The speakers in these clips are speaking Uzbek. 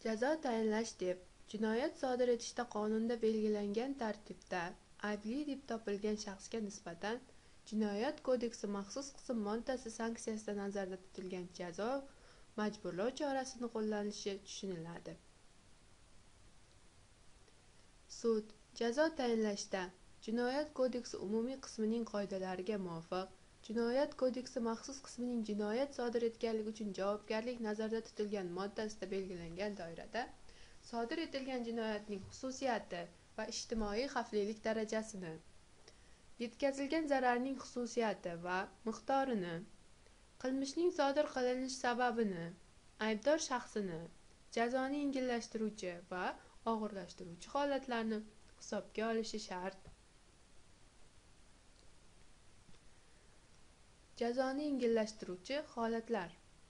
Jazo tayinlash deb jinoyat sodir etishda qonunda belgilangan tartibda aybli deb topilgan shaxsga nisbatan Jinoyat kodeksi maxsus qism moddasi sanksiyasida nazarda tutilgan jazo majburlov chorasini qo'llanishi tushuniladi. Sud jazo tayinlashda Jinoyat kodeksi umumiy qismining qoidalariga muvofiq Jinoyat kodeksi maxsus qismining jinoyat sodir etganlik uchun javobgarlik nazarda tutilgan moddasida belgilangan doirada sodir etilgan jinoyatning xususiyati va ijtimoiy xavflilik darajasini, yetkazilgan zararning xususiyati va miqdorini, qilmishning sodir qilinish sababini, aybdor shaxsini, jazoni yengillashtiruvchi va og'irlashtiruvchi holatlarni hisobga olishi shart. Jazoni yengillashtiruvchi holatlar.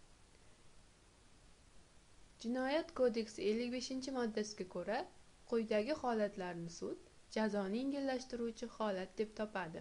Jinoyat kodeksi 55-moddasiga ko'ra, quyidagi holatlarni sud jazoni yengillashtiruvchi holat deb topadi.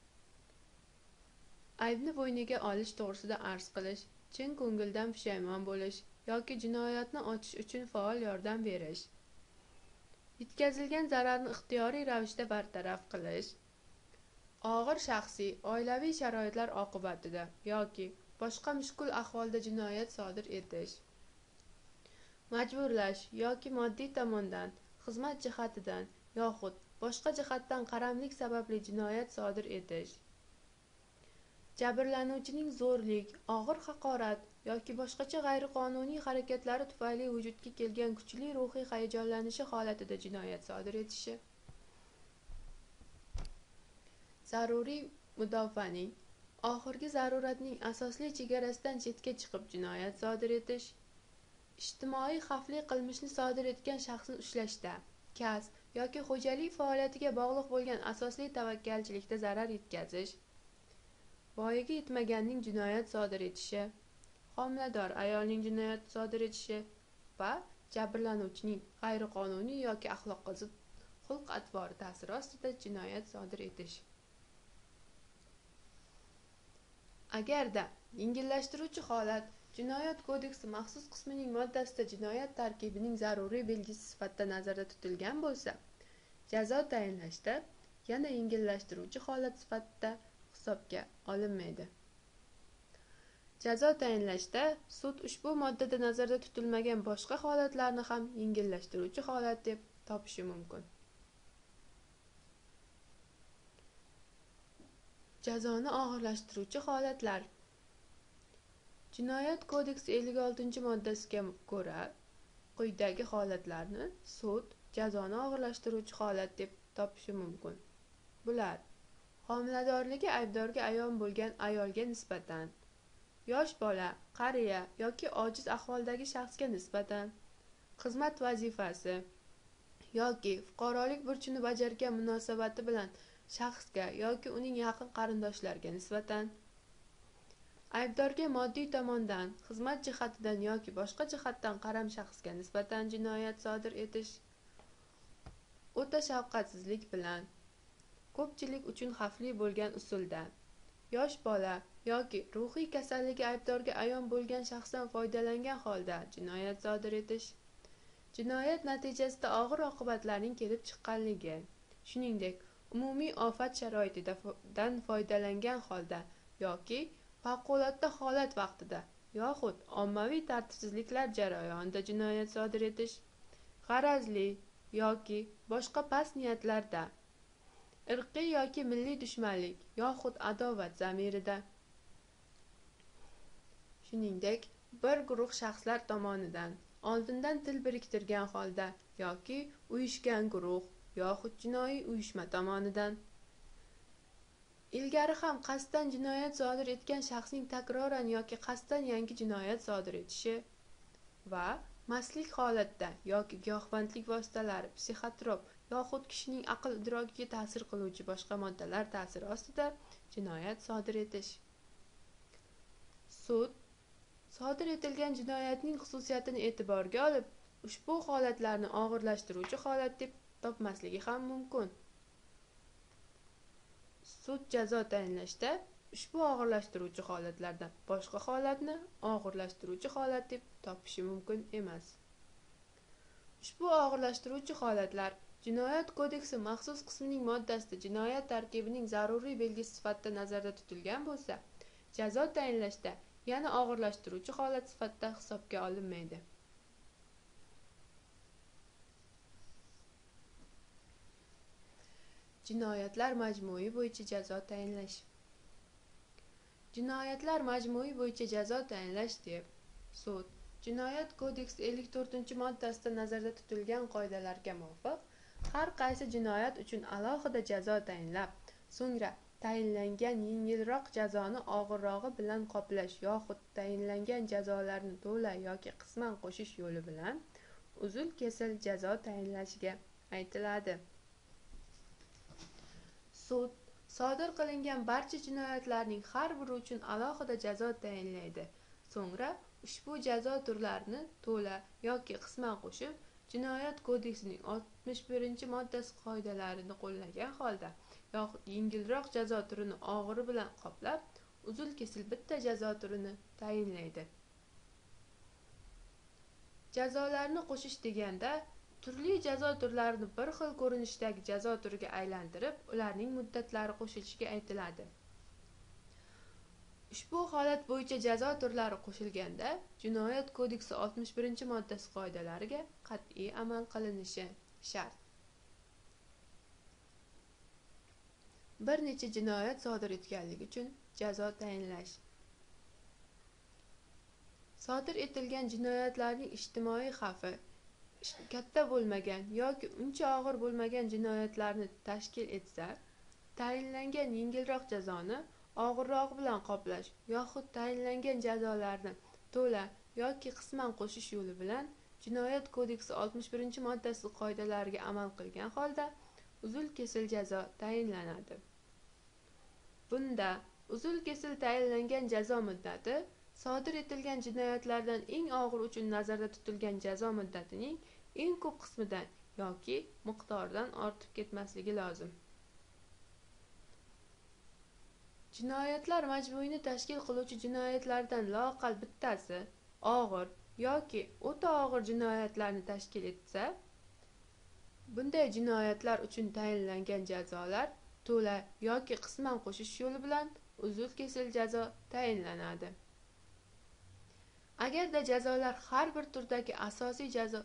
Aybni bo'yniga olish to'g'risida arz qilish, chin ko'ngildan pushaymon bo'lish yoki jinoyatni ochish uchun faol yordam berish, yetkazilgan zararni ixtiyoriy ravishda bartaraf qilish, og'ir shaxsiy, oilaviy sharoitlar oqibatida yoki boshqa mushkul ahvolda jinoyat sodir etish, majburlash yoki moddiy tomondan, xizmat jihatidan yoxud boshqa jihatdan qaramlik sababli jinoyat sodir etish, jabrlanuvchining zo'rlik, og'ir haqorat yoki boshqacha g'ayriqonuniy harakatlari tufayli vujudga kelgan kuchli ruhiy hayajonlanishi holatida jinoyat sodir etishi, zaruriy mudofaaning oxirgi zaruratning asosli chegarasidan chetga chiqib jinoyat sodir etish, ijtimoiy xavfli qilmishni sodir etgan shaxsni ushlashda, kasb yoki xo'jalik faoliyatiga bog'liq bo'lgan asosli tavakkalchilikda zarar yetkazish, voyaga yetmaganning jinoyat sodir etishi, homilador ayolning jinoyat sodir etishi va jabrlanuvchining g'ayriqonuniy yoki axloqqa zid xulq-atvori ta'siri ostida jinoyat sodir etish. Agarda yengillashtiruvchi holat Jinoyat kodeksi maxsus qismining moddasida jinoyat tarkibining zaruriy belgisi sifatida nazarda tutilgan bo'lsa, jazo tayinlashda yana yengillashtiruvchi holat sifatida hisobga olinmaydi. Jazo tayinlashda sud ushbu moddada nazarda tutilmagan boshqa holatlarni ham yengillashtiruvchi holat deb topishi mumkin. Jazoni og'irlashtiruvchi holatlar. Jinoyat kodeksi 56-moddasiga ko'ra, quyidagi holatlarni sud jazoni og'irlashtiruvchi holat deb topishi mumkin. Bular: homiladorligi aybdorga ayon bo'lgan ayolga nisbatan, yosh bola, qariya yoki ojiz ahvoldagi shaxsga nisbatan, xizmat vazifasi yoki fuqarolik burchini bajargan munosabati bilan shaxsga yoki uning yaqin qarindoshlariga nisbatan, aybdorga moddiy tomondan, xizmat jihatidan yoki boshqa jihatdan qaram shaxsga nisbatan jinoyat sodir etish, o'ta shafqatsizlik bilan, ko'pchilik uchun xavfli bo'lgan usulda, yosh bola yoki ruhiy kasalligi aybdorga ayon bo'lgan shaxsdan foydalangan holda jinoyat sodir etish, jinoyat natijasida og'ir oqibatlarning kelib chiqqanligi, shuningdek, umumiy ofat sharoitidan foydalangan holda yoki favqulodda holat vaqtida yoxud ommaviy tartibsizliklar jarayonida jinoyat sodir etish, g'arazli yoki boshqa past niyatlarda, irqiy yoki milliy dushmanlik yoxud adovat zamirida, shuningdek, bir guruh shaxslar tomonidan oldindan til biriktirgan holda yoki uyushgan guruh yoxud jinoiy uyushma tomonidan, ilgari ham qasddan jinoyat sodir etgan shaxsning takroran yoki qasddan yangi jinoyat sodir etishi va mastlik holatda yoki giyohvandlik vositalari, psixotrop yoxud kishining aql idrokiga ta'sir qiluvchi boshqa moddalar ta'siri ostida jinoyat sodir etish. Sud sodir etilgan jinoyatning xususiyatini e'tiborga olib, ushbu holatlarni og'irlashtiruvchi holat deb topmasligi ham mumkin. Sud jazo tayinlashda ushbu og'irlashtiruvchi holatlardan boshqa holatni og'irlashtiruvchi holat deb topishi mumkin emas. Ushbu og'irlashtiruvchi holatlar Jinoyat kodeksi maxsus qismining moddasida jinoyat tarkibining zaruriy belgisi sifatida nazarda tutilgan bo'lsa, jazo tayinlashda yana og'irlashtiruvchi holat sifatida hisobga olinmaydi. Jinoyatlar majmui bo'yicha jazo tayinlash. Jinoyatlar majmui bo'yicha jazo tayinlash deb sud Jinoyat kodeksi 54-moddasida nazarda tutilgan qoidalarga muvofiq har qaysi jinoyat uchun alohida jazo tayinlab, so'ngra tayinlangan yengilroq jazoni og'irrog'i bilan qoplash yoxud tayinlangan jazolarni to'la yoki qisman qo'shish yo'li bilan uzil-kesil jazo tayinlashiga aytiladi. Sud sodir qilingan barcha jinoyatlarning har biri uchun alohida jazo tayinlaydi. So'ngra ushbu jazo turlarini to'la yoki qisman qo'shib, Jinoyat kodeksining 61-moddasi qoidalarini qo'llagan holda yoxud yengilroq jazo turini og'iri bilan qoplab, uzil-kesil bitta jazo turini tayinlaydi. Jazolarni qo'shish deganda turli jazo turlarini bir xil ko'rinishdagi jazo turiga aylantirib, ularning muddatlari qo'shilishiga aytiladi. Ushbu holat bo'yicha jazo turlari qo'shilganda, Jinoyat kodeksi 61-moddasi qoidalariga qat'iy amal qilinishi shart. Bir necha jinoyat sodir etganligi uchun jazo tayinlash. Sodir etilgan jinoyatlarning ijtimoiy xavfi katta bo'lmagan yoki uncha og'ir bo'lmagan jinoyatlarni tashkil etsa, tayinlangan yengilroq jazoni og'irrog'i bilan qoplash yoxud tayinlangan jazolarni to'la yoki qisman qo'shish yo'li bilan Jinoyat kodeksi 61-moddasi qoidalariga amal qilgan holda uzil-kesil jazo tayinlanadi. Bunda uzil-kesil tayinlangan jazo muddati sodir etilgan jinoyatlardan eng og'ir uchun nazarda tutilgan jazo muddatining eng ko'p qismidan yoki miqdoridan ortib ketmasligi lozim. Jinoyatlar majmuini tashkil qiluvchi jinoyatlardan loaqal bittasi og'ir yoki o'ta og'ir jinoyatlarni tashkil etsa, bunday jinoyatlar uchun tayinlangan jazolar to'la yoki qisman qo'shish yo'li bilan uzil-kesil jazo tayinlanadi. Agarda jazolar har bir turdagi asosiy jazo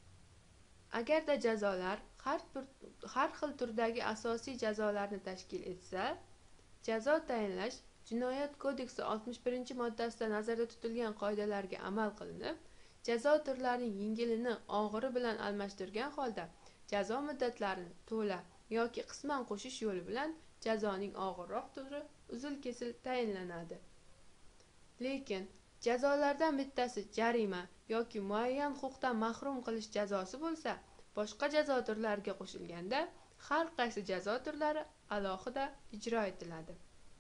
har xil turdagi asosiy jazolarni tashkil etsa, jazo tayinlash Jinoyat kodeksi 61-moddasida nazarda tutilgan qoidalarga amal qilinib, jazo turlarining yengilini og'iri bilan almashtirgan holda jazo muddatlarini to'la yoki qisman qo'shish yo'li bilan jazoning og'irroq turi uzil-kesil tayinlanadi. Lekin jazolardan bittasi jarima yoki muayyan huquqdan mahrum qilish jazosi bo'lsa, boshqa jazo turlariga qo'shilganda har qaysi jazo turlari alohida ijro etiladi.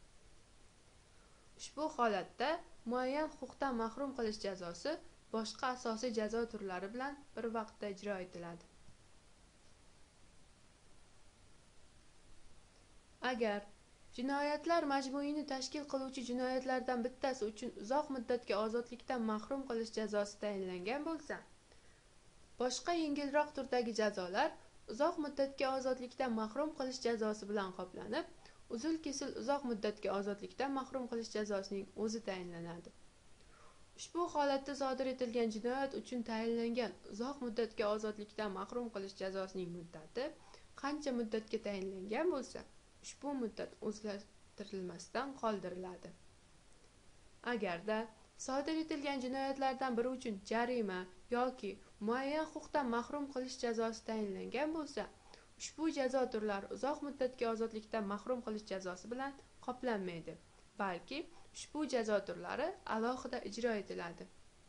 Ushbu holatda muayyan huquqdan mahrum qilish jazosi boshqa asosiy jazo turlari bilan bir vaqtda ijro etiladi. Agar jinoyatlar majmuini tashkil qiluvchi jinoyatlardan bittasi uchun uzoq muddatga ozodlikdan mahrum qilish jazosi tayinlangan bo'lsa, boshqa yengilroq turdagi jazolar uzoq muddatga ozodlikdan mahrum qilish jazosi bilan qoplanib, uzil-kesil uzoq muddatga ozodlikdan mahrum qilish jazosining o'zi tayinlanadi. Ushbu holatda sodir etilgan jinoyat uchun tayinlangan uzoq muddatga ozodlikdan mahrum qilish jazosining muddati qancha muddatga tayinlangan bo'lsa, ushbu muddat o'zgartirilmasdan qoldiriladi. Agarda sodir etilgan jinoyatlardan biri uchun jarima yoki muayyan huquqdan mahrum qilish jazosi tayinlangan bo'lsa, ushbu jazo turlari uzoq muddatga ozodlikdan mahrum qilish jazosi bilan qoplanmaydi, balki ushbu jazo turlari alohida ijro etiladi.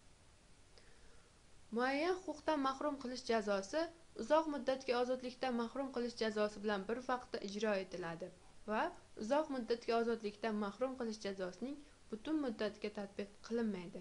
Muayyan huquqdan mahrum qilish jazosi uzoq muddatga ozodlikdan mahrum qilish jazosi bilan bir vaqtda ijro etiladi va uzoq muddatga ozodlikdan mahrum qilish jazosining butun muddatiga tatbiq qilinmaydi.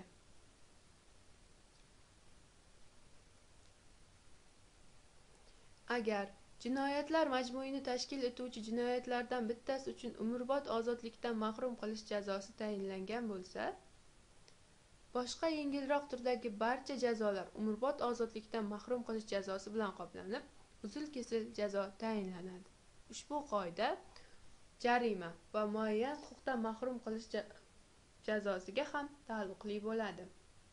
Agar jinoyatlar majmuini tashkil etuvchi jinoyatlardan bittasi uchun umrbod ozodlikdan mahrum qilish jazosi tayinlangan bo'lsa, boshqa yengilroq turdagi barcha jazolar umrbod ozodlikdan mahrum qilish jazosi bilan qoplanib, uzil-kesil jazo tayinlanadi. Ushbu qoida jarima va muayyan huquqdan mahrum qilish jazosiga ham taalluqli bo'ladi.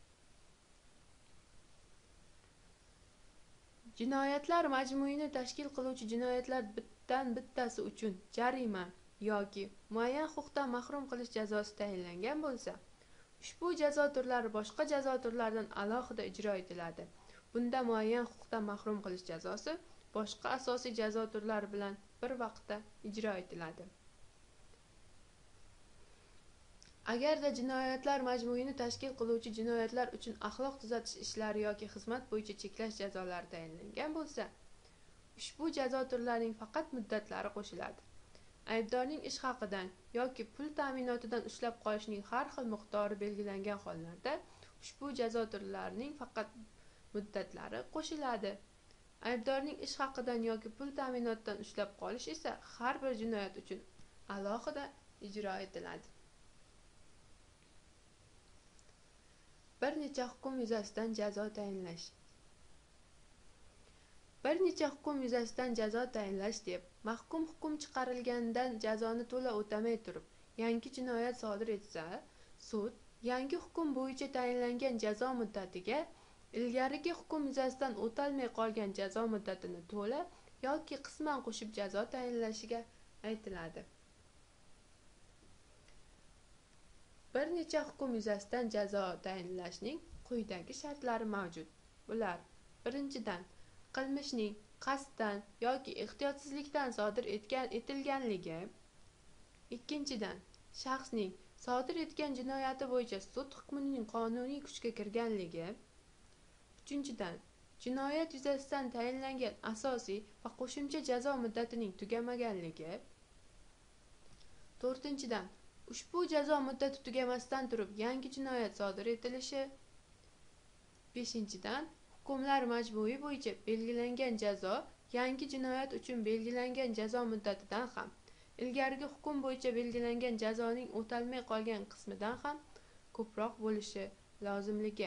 Jinoyatlar majmuini tashkil qiluvchi jinoyatlar bittasi uchun jarima yoki muayyan huquqdan mahrum qilish jazosi tayinlangan bo'lsa, ushbu jazo turlari boshqa jazo turlaridan alohida ijro etiladi. Bunda muayyan huquqdan mahrum qilish jazosi boshqa asosiy jazo turlari bilan bir vaqtda ijro etiladi. Agarda jinoyatlar majmuini tashkil qiluvchi jinoyatlar uchun axloq tuzatish ishlari yoki xizmat bo'yicha cheklash jazolari tayinlangan bo'lsa, ushbu jazo turlarining faqat muddatlari qo'shiladi. Aybdorning ish haqidan yoki pul ta'minotidan ushlab qolishning har xil miqdori belgilangan hollarda ushbu jazo turlarining faqat muddatlari qo'shiladi. Aybdorning ish haqidan yoki pul ta'minotidan ushlab qolish esa har bir jinoyat uchun alohida ijro etiladi. Bir necha hukm yuzasidan jazo tayinlash. Bir necha hukm yuzasidan jazo tayinlash deb, mahkum hukm chiqarilgandan jazoni to'la o'tamay turib, yangi jinoyat sodir etsa, sud yangi hukm bo'yicha tayinlangan jazo muddatiga ilgarigi hukm yuzasidan o'talmay qolgan jazo muddatini to'la yoki qisman qo'shib jazo tayinlashiga aytiladi. Bir necha hukm yuzasidan jazo tayinlashning quyidagi shartlari mavjud. Bular: birinchidan, qilmishning qasddan yoki ehtiyotsizlikdan sodir etilganligi. Ikkinchidan, shaxsning sodir etgan jinoyati bo'yicha sud hukmining qonuniy kuchga kirganligi. Uchinchidan, jinoyat yuzasidan tayinlangan asosiy va qo'shimcha jazo muddatining tugamaganligi. To'rtinchidan, ushbu jazo muddati tugamasdan turib yangi jinoyat sodir etilishi. Beshinchidan, hukmlar majmui bo'yicha belgilangan jazo yangi jinoyat uchun belgilangan jazo muddatidan ham, ilgarigi hukm bo'yicha belgilangan jazoning o'talmay qolgan qismidan ham ko'proq bo'lishi lozimligi.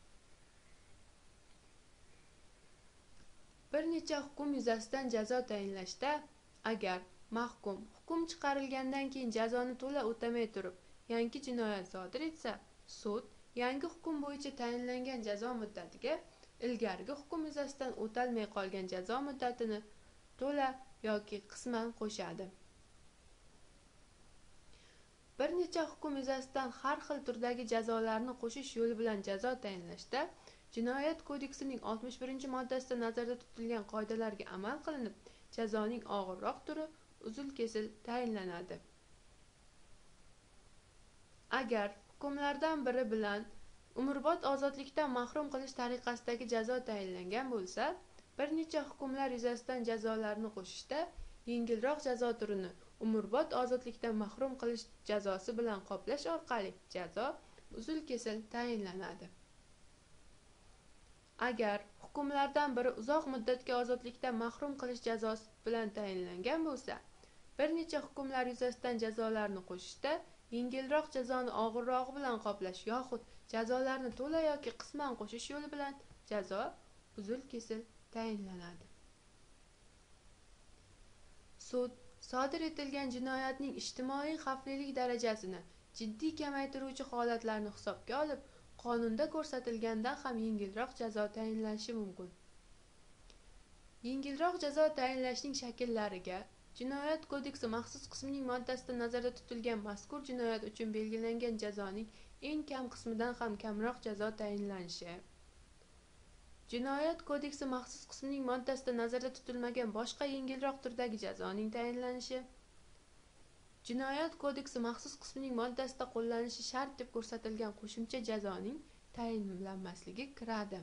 Bir necha hukm yuzasidan jazo tayinlashda, agar mahkum hukm chiqarilgandan keyin jazoni to'la o'tamay turib yangi jinoyat sodir etsa, sud yangi hukm bo'yicha tayinlangan jazo muddatiga ilgarigi hukm yuzasidan o'talmay qolgan jazo muddatini to'la yoki qisman qo'shadi. Bir necha hukm yuzasidan har xil turdagi jazolarni qo'shish yo'li bilan jazo tayinlashda, Jinoyat kodeksining 61-moddasida nazarda tutilgan qoidalarga amal qilinib, jazoning og'irroq turi uzil-kesil tayinlanadi. Agar hukmlardan biri bilan umrbod ozodlikdan mahrum qilish tariqasidagi jazo tayinlangan bo'lsa, bir necha hukmlar yuzasidan jazolarni qo'shishda yengilroq jazo turini umrbod ozodlikdan mahrum qilish jazosi bilan qoplash orqali jazo uzil-kesil tayinlanadi. Agar hukmlardan biri uzoq muddatga ozodlikdan mahrum qilish jazosi bilan tayinlangan bo'lsa, bir necha hukmlar yuzasidan jazolarni qo'shishda yengilroq jazoni og'irrog'i bilan qoplash yoxud jazolarni to'la yoki qisman qo'shish yo'li bilan jazo uzil-kesil tayinlanadi. Sud sodir etilgan jinoyatning ijtimoiy xavflilik darajasini jiddiy kamaytiruvchi holatlarni hisobga olib, qonunda ko'rsatilgandan ham yengilroq jazo tayinlanishi mumkin. Yengilroq jazo tayinlashning shakllariga Jinoyat kodeksi maxsus qismining moddasida nazarda tutilgan mazkur jinoyat uchun belgilangan jazoning eng kam qismidan ham kamroq jazo tayinlanishi, Jinoyat kodeksi maxsus qismining moddasida nazarda tutilmagan boshqa yengilroq turdagi jazoning tayinlanishi, Jinoyat kodeksi maxsus qismining moddasida qo'llanishi shart deb ko'rsatilgan qo'shimcha jazoning tayinlanmasligi kiradi.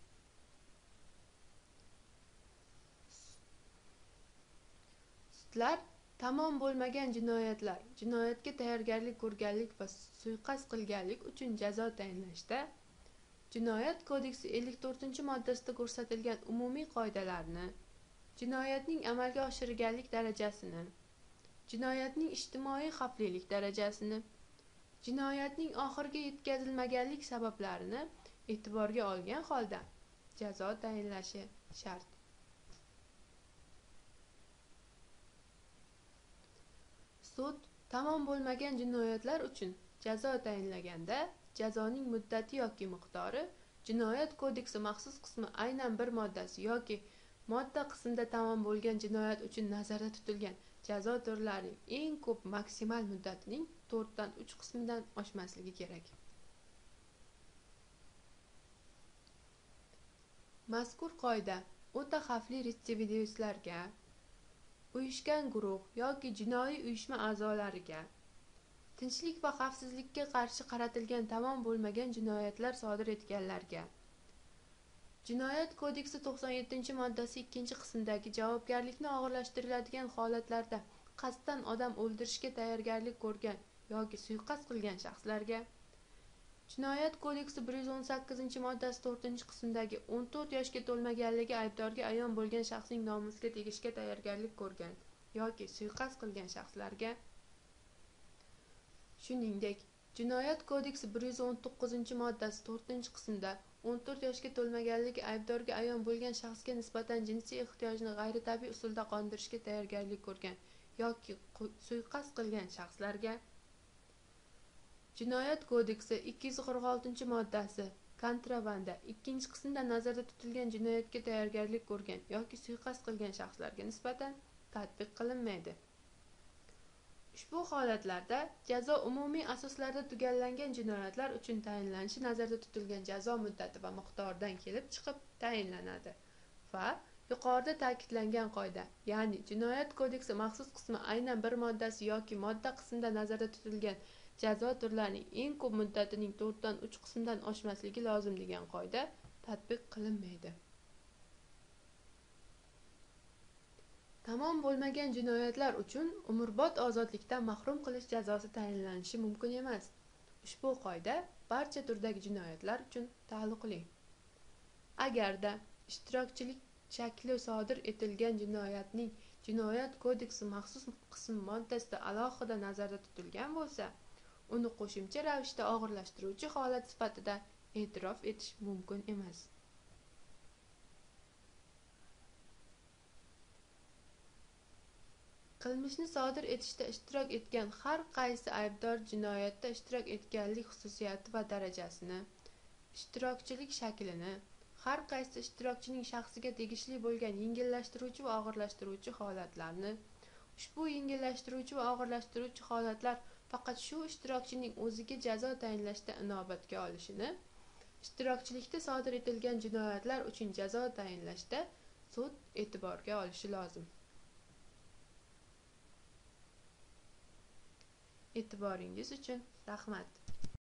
Sudlar tamom bo'lmagan jinoyatlar, jinoyatga tayyorgarlik ko'rganlik va suiqasd qilganlik uchun jazo tayinlashda Jinoyat kodeksi 54-moddasida ko'rsatilgan umumiy qoidalarni, jinoyatning amalga oshirilganlik darajasini, jinoyatning ijtimoiy xavflilik darajasini, jinoyatning oxiriga yetkazilmaganlik sabablarini e'tiborga olgan holda jazo tayinlashi shart. Sud tamom bo'lmagan jinoyatlar uchun jazo tayinlaganda jazoning muddati yoki miqdori Jinoyat kodeksi maxsus qismi aynan bir moddasi yoki modda qismida tamom bo'lgan jinoyat uchun nazarda tutilgan jazo turlarining eng ko'p maksimal muddatining 4dan 3 qismidan oshmasligi kerak. Mazkur qoida o'ta xavfli retsidivistlarga, uyushgan guruh yoki jinoiy uyushma a'zolariga, tinchlik va xavfsizlikka qarshi qaratilgan tamom bo'lmagan jinoyatlar sodir etganlarga, Jinoyat kodeksi 97-moddasi 2-qismdagi javobgarlikni og'irlashtiriladigan holatlarda qasddan odam o'ldirishga tayyorgarlik ko'rgan yoki suiqasd qilgan shaxslarga, Jinoyat kodeksi 118-moddasi 4-qismdagi 14 yoshga to'lmaganligi aybdorga ayon bo'lgan shaxsning nomusiga tegishga tayyorgarlik ko'rgan yoki suiqasd qilgan shaxslarga, shuningdek, Jinoyat kodeksi 119-moddasi 4-qismda 14 yoshga to'lmaganligi aybdorga ayon bo'lgan shaxsga nisbatan jinsiy ehtiyojni g'ayritabiiy usulda qondirishga tayyorgarlik ko'rgan yoki suiqasd qilgan shaxslarga, Jinoyat kodeksi 246-moddasi kontrabanda 2-qismda nazarda tutilgan jinoyatga tayyorgarlik ko'rgan yoki suiqasd qilgan shaxslarga nisbatan tatbiq qilinmaydi. Ushbu holatlarda jazo umumiy asoslarda tugallangan jinoyatlar uchun tayinlanishi nazarda tutilgan jazo muddati va miqdoridan kelib chiqib tayinlanadi va yuqorida ta'kidlangan qoida, ya'ni Jinoyat kodeksi maxsus qismi aynan bir moddasi yoki modda qismida nazarda tutilgan jazo turlarining eng ko'p muddatining 4dan 3 qismidan oshmasligi lozim degan qoida tatbiq qilinmaydi. Tamom bo'lmagan jinoyatlar uchun umrbod ozodlikdan mahrum qilish jazosi tayinlanishi mumkin emas. Ushbu qoida barcha turdagi jinoyatlar uchun taalluqli. Agarda ishtirokchilik shakli sodir etilgan jinoyatning Jinoyat kodeksi maxsus qism moddasida alohida nazarda tutilgan bo'lsa, uni qo'shimcha ravishda og'irlashtiruvchi holat sifatida e'tirof etish mumkin emas. Qilmishni sodir etishda ishtirok etgan har qaysi aybdor jinoyatda ishtirok etganlik xususiyati va darajasini, ishtirokchilik shaklini, har qaysi ishtirokchining shaxsiga tegishli bo'lgan yengillashtiruvchi va og'irlashtiruvchi holatlarni, ushbu yengillashtiruvchi va og'irlashtiruvchi holatlar faqat shu ishtirokchining o'ziga jazo tayinlashda inobatga olishini, ishtirokchilikda sodir etilgan jinoyatlar uchun jazo tayinlashda sud e'tiborga olishi lozim. E'tiboringiz uchun rahmat.